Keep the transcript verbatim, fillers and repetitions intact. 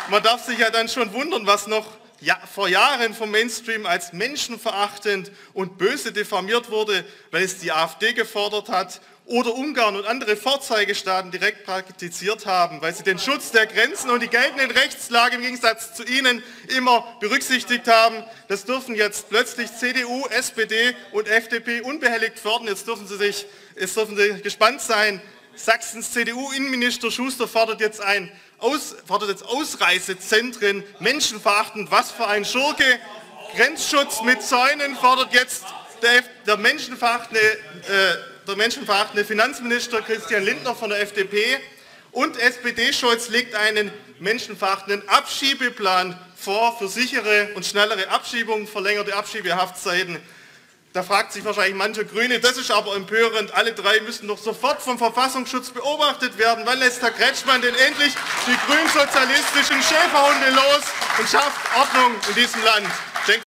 man darf sich ja dann schon wundern, was noch ja, vor Jahren vom Mainstream als menschenverachtend und böse diffamiert wurde, weil es die AfD gefordert hat oder Ungarn und andere Vorzeigestaaten direkt praktiziert haben, weil sie den Schutz der Grenzen und die geltenden Rechtslage im Gegensatz zu ihnen immer berücksichtigt haben. Das dürfen jetzt plötzlich C D U, S P D und F D P unbehelligt fördern. Jetzt dürfen sie sich, jetzt dürfen sie gespannt sein. Sachsens C D U-Innenminister Schuster fordert jetzt, ein, aus, fordert jetzt Ausreisezentren, menschenverachtend, was für ein Schurke. Grenzschutz mit Zäunen fordert jetzt der, der, menschenverachtende, äh, der menschenverachtende Finanzminister Christian Lindner von der F D P. Und S P D-Scholz legt einen menschenverachtenden Abschiebeplan vor für sichere und schnellere Abschiebungen, verlängerte Abschiebehaftzeiten. Da fragt sich wahrscheinlich manche Grüne, das ist aber empörend, alle drei müssen doch sofort vom Verfassungsschutz beobachtet werden. Wann lässt Herr Kretschmann denn endlich die grünsozialistischen Schäferhunde los und schafft Ordnung in diesem Land?